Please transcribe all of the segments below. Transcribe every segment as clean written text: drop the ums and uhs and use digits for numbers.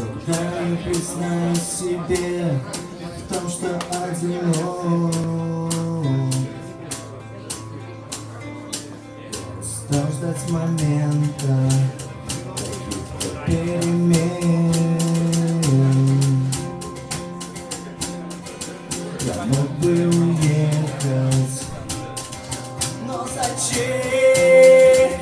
когда я признаюсь себе в том, что одинок. Устал ждать момента каких-то перемен. Я мог бы уехать, но зачем?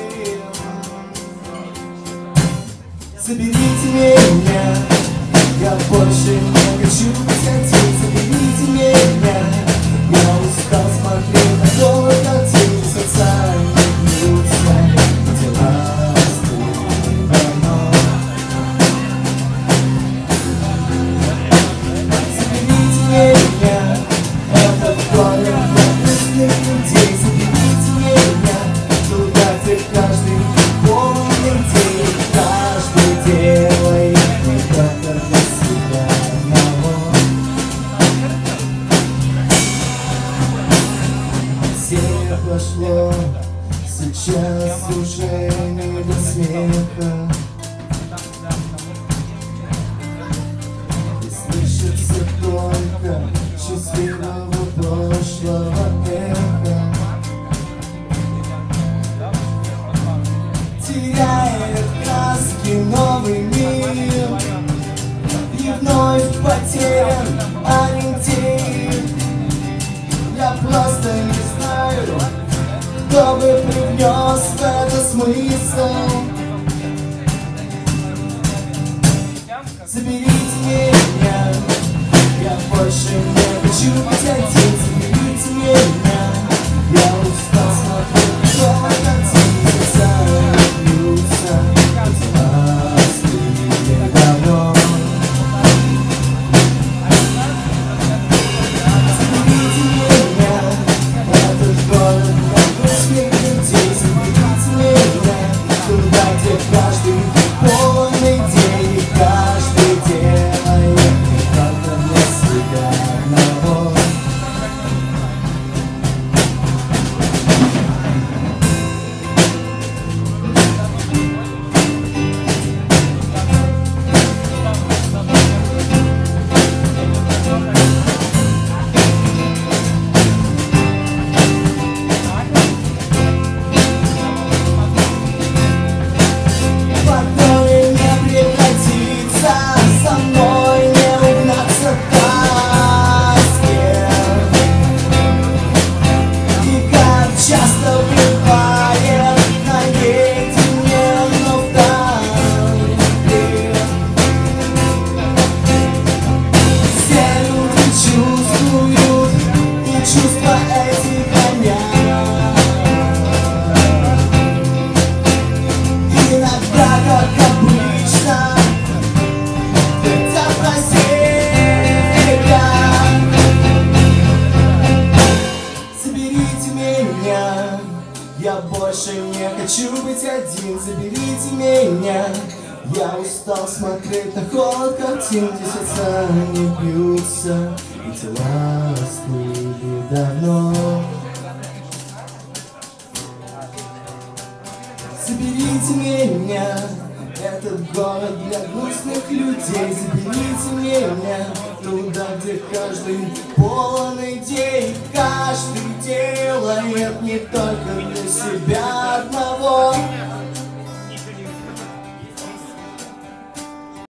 Заберите меня, я больше не хочу быть один. Заберите меня, я устал смотреть на то, как тени социальные бьются, дела остыли давно. Заберите меня, этот город для грустных людей. Заберите меня туда, где каждый полный день, каждый делает не только для себя одного. Веселье пошло, сейчас уже не до смеха. И слышится только счастливого прошлого эха. Теряет краски новый мир, и вновь потерян ориентир. Я просто не знаю, кто бы привнес в это смысл. Заберите меня, я больше не хочу быть один. Заберите меня, я устал смотреть на то, как тени социальные бьются, дела остыли давно. Заберите меня, этот город для грустных людей. Заберите меня туда, где каждый полный день, и каждый делает не только для себя одного. Покой не прекратится, со мной не угнаться таске. И как часто бывает наедине, но вдали. Все люди чувствуют, и чувства эти гонят. Иногда, как обычно, летят на север. Заберите меня, я больше не хочу быть один. Заберите меня, я устал смотреть на холод картин, где сердца не бьются, и тела остыли давно. Заберите меня, этот город для грустных людей. Заберите меня туда, где каждый полный день, каждый делает не только для себя одного.